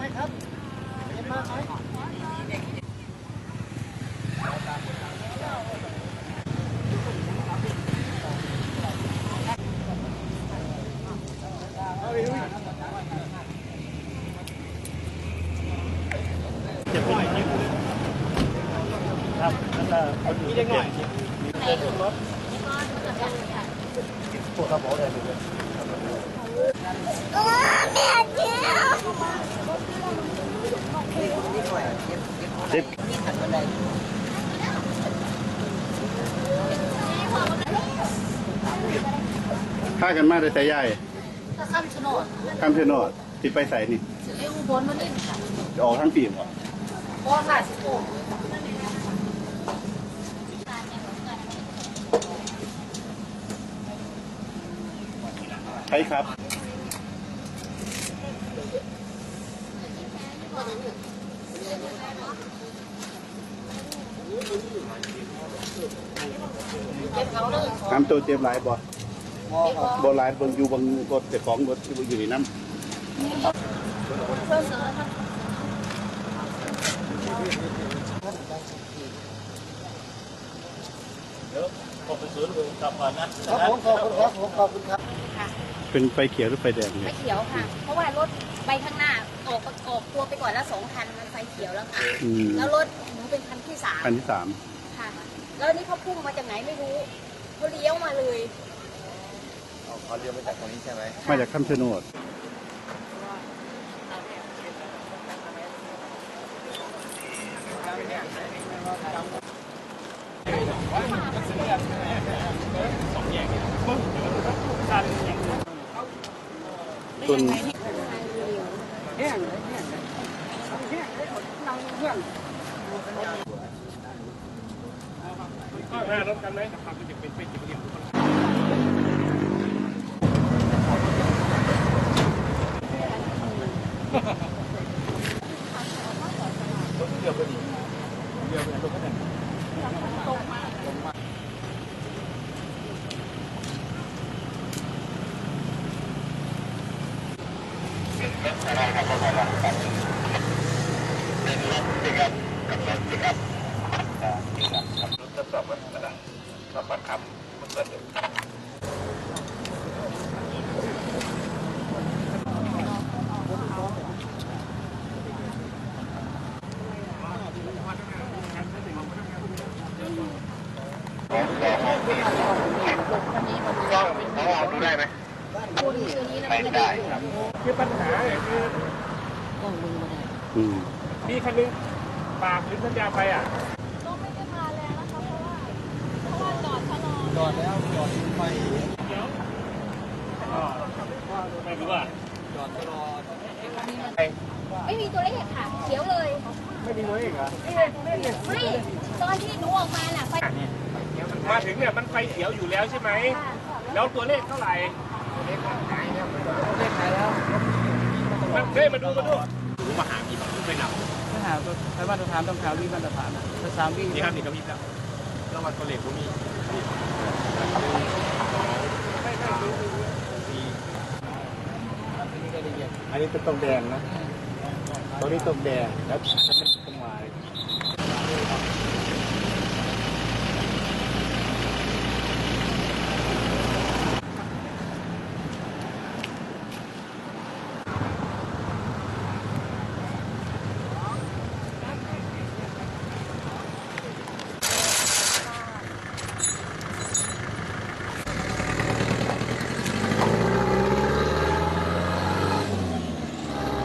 ไหมครับเย็นมากไหมจะพูดอะไรครับแล้วก็คนนี้ได้หน่อยรถพวกเขาบอกอะไรเลยค่ากันมาได้แต่ใหญ่ข้ามชโนดติดไปใส่นี่อุบลมาเล่นค่ะออกทั้งปีมเหรอพอค่ะสิบโมงใช่ครับน้ำตัวเจ็บหลายบ่หลายบางอยู่บางรถแต่ของรถอยู่ในน้ำเดี๋ยวขอบคุณศูนย์กลับก่อนนะครับผมขอบคุณครับผมขอบคุณครับเป็นไฟเขียวหรือไฟแดงเนี่ยไฟเขียวค่ะเพราะว่ารถไปข้างหน้าออกตัวไปก่อนแล้ว2 คันมันไฟเขียวแล้วค่ะแล้วรถหนูเป็นคันที่3ค่ะแล้วนี่เขาพุ่งมาจากไหนไม่รู้เขาเลี้ยวมาเลยเขาเลี้ยวมาจากตรงนี้ใช่ไหมมาจากคำชะโนดต้นแห้งรถกันไหมขับจะเป็นเป็นเดียวเดียวก็ดีเดียวก็ได้ตรงมาดูได้ไหมไม่ได้ครับคือปัญหาคือมีคันนึงฝากลิ้นสัญญาไปอ่ะก็ไม่ได้มาแล้วนะคะเพราะว่าจอดชะลอจอดแล้วจอดไปเดี๋ยวไม่รู้ว่าจอดชะลอไม่มีตัวเลขค่ะเขียวเลยไม่มีตัวเลขเหรอไม่ตอนที่หนูออกมาน่ะไฟมาถึงเนี่ยมันไฟเขียวอยู่แล้วใช่ไหมแล้วตัวเลขเท่าไหร่ตัวเลขหายแล้วตัวเลขหายแล้วมันเฮ้ยมาดูรู้มาหาพี่ต้องไปหนับถ้าหาใช้มาตรฐานต้องหาวิ่งมาตรฐานถ้า3 วิ่งนี่ครับนี่ก็มีแล้ววันตัวเลขก็มีอันนี้เป็นตรงแดงนะตรงนี้ตรงแดงแล้วมันตรงวาย